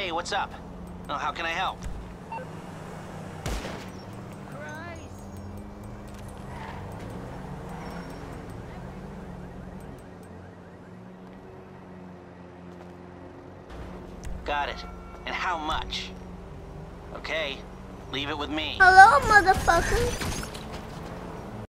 Hey, what's up? Oh, how can I help? Got it. And how much? Okay, leave it with me. Hello, motherfucker.